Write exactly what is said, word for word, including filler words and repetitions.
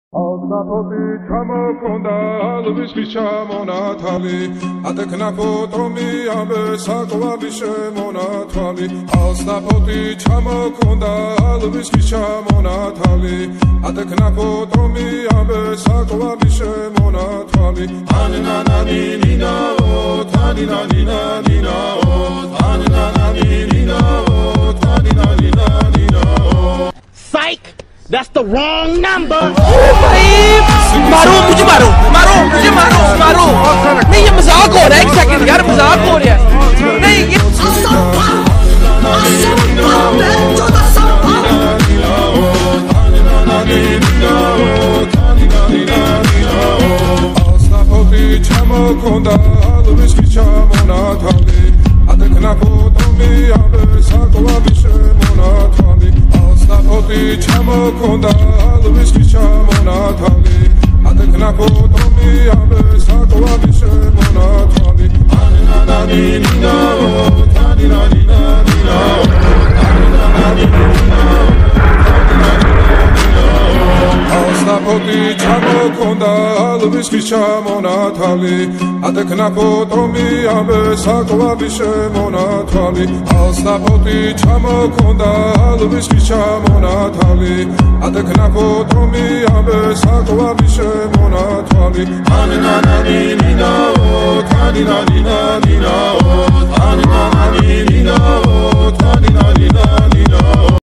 Alnapoti ჩამოქონდა ალვისის ჩამონათალი ატეკნა ფოტომი ამბე საკვები შემონათვალი ალნაპoti ჩამოქონდა ალვისის ჩამონათალი ატეკნა ფოტომი ამბე საკვები შემონათვალი ანანანინინაო თანინანინანინაო ანანანინინაო თანინანინანინაო Psych! That's the wrong number! मारो मुझे मारो मारो मुझे मारो मारो नहीं ये मजाक हो रहा है एक सेकंड यार मजाक हो रहा है नहीं ये ჩამოქონდა ალვისის ჩამონათალი ატეკნა ფოტომი ამბე საკვები შემონათვალი ალნაპoti ჩამოქონდა ალვისის ჩამონათალი ატეკნა ფოტომი ამბე საკვები შემონათვალი ანანანინინაო თანინანინანინაო ალნაპoti ჩამოქონდა ალვისის ჩამონათალი ატეკნა ფოტომი ამბე საკვები შემონათვალი ალნაპoti ჩამოქონდა ალვისის ჩამონათალი ატეკნა ფოტომი ამბე საკვები შემონათვალი ანანანინინაო თანინანინანინაო